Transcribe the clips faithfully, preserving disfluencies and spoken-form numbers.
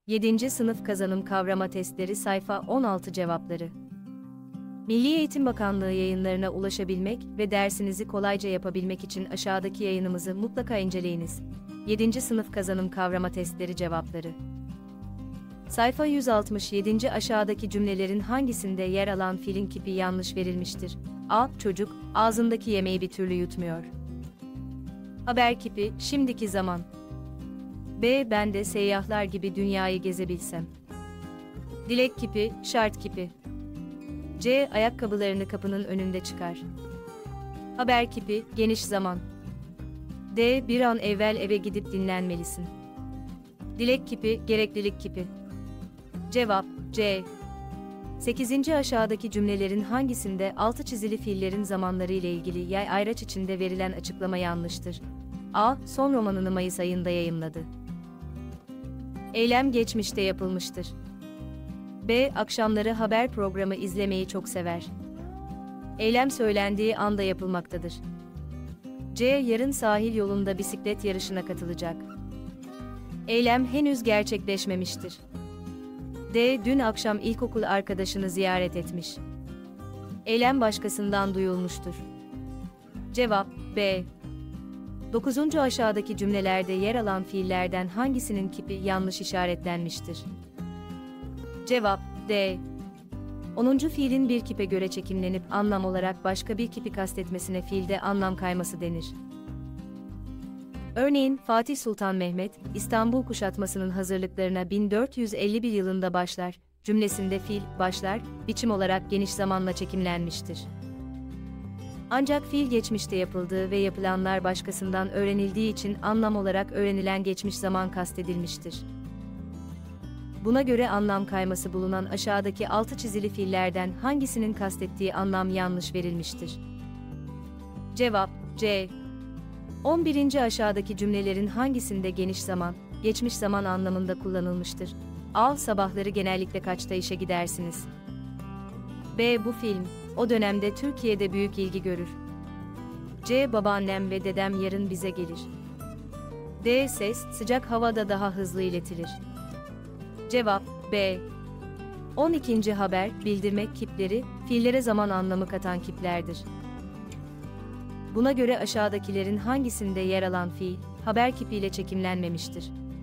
yedinci Sınıf Kazanım Kavrama Testleri Sayfa on altı Cevapları. Milli Eğitim Bakanlığı yayınlarına ulaşabilmek ve dersinizi kolayca yapabilmek için aşağıdaki yayınımızı mutlaka inceleyiniz. yedinci Sınıf Kazanım Kavrama Testleri Cevapları. Sayfa yüz altmış yedi. Aşağıdaki cümlelerin hangisinde yer alan fiilin kipi yanlış verilmiştir? A. Çocuk, ağzındaki yemeği bir türlü yutmuyor. Haber kipi, şimdiki zaman. B. Ben de seyyahlar gibi dünyayı gezebilsem. Dilek kipi, şart kipi. C. Ayakkabılarını kapının önünde çıkar. Haber kipi, geniş zaman. D. Bir an evvel eve gidip dinlenmelisin. Dilek kipi, gereklilik kipi. Cevap, C. sekizinci Aşağıdaki cümlelerin hangisinde altı çizili fiillerin zamanları ile ilgili yay ayraç içinde verilen açıklama yanlıştır? A. Son romanını Mayıs ayında yayımladı. Eylem geçmişte yapılmıştır. B. Akşamları haber programı izlemeyi çok sever. Eylem söylendiği anda yapılmaktadır. C. Yarın sahil yolunda bisiklet yarışına katılacak. Eylem henüz gerçekleşmemiştir. D. Dün akşam ilkokul arkadaşını ziyaret etmiş. Eylem başkasından duyulmuştur. Cevap, B. dokuzuncu Aşağıdaki cümlelerde yer alan fiillerden hangisinin kipi yanlış işaretlenmiştir? Cevap, D. onuncu Fiilin bir kipe göre çekimlenip anlam olarak başka bir kipi kastetmesine fiilde anlam kayması denir. Örneğin, Fatih Sultan Mehmet, İstanbul kuşatmasının hazırlıklarına bin dört yüz elli bir yılında başlar, cümlesinde fiil, başlar, biçim olarak geniş zamanla çekimlenmiştir. Ancak fiil geçmişte yapıldığı ve yapılanlar başkasından öğrenildiği için anlam olarak öğrenilen geçmiş zaman kastedilmiştir. Buna göre anlam kayması bulunan aşağıdaki altı çizili fiillerden hangisinin kastettiği anlam yanlış verilmiştir? Cevap, C. on birinci Aşağıdaki cümlelerin hangisinde geniş zaman, geçmiş zaman anlamında kullanılmıştır? A. Sabahları genellikle kaçta işe gidersiniz? B. Bu film, o dönemde Türkiye'de büyük ilgi görür. C. Babaannem ve dedem yarın bize gelir. D. Ses, sıcak havada daha hızlı iletilir. Cevap, B. on ikinci Haber, bildirmek kipleri, fiillere zaman anlamı katan kiplerdir. Buna göre aşağıdakilerin hangisinde yer alan fiil, haber kipiyle çekimlenmemiştir?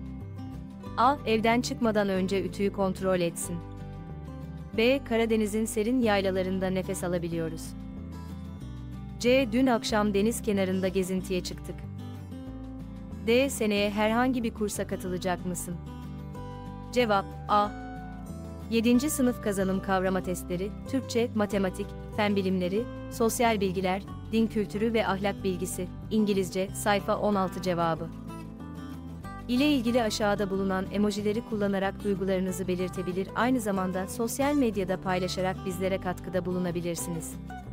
A. Evden çıkmadan önce ütüyü kontrol etsin. B. Karadeniz'in serin yaylalarında nefes alabiliyoruz. C. Dün akşam deniz kenarında gezintiye çıktık. D. Seneye herhangi bir kursa katılacak mısın? Cevap, A. yedinci Sınıf Kazanım Kavrama Testleri, Türkçe, Matematik, Fen Bilimleri, Sosyal Bilgiler, Din Kültürü ve Ahlak Bilgisi, İngilizce, sayfa on altı Cevabı. İle ilgili aşağıda bulunan emojileri kullanarak duygularınızı belirtebilir, aynı zamanda sosyal medyada paylaşarak bizlere katkıda bulunabilirsiniz.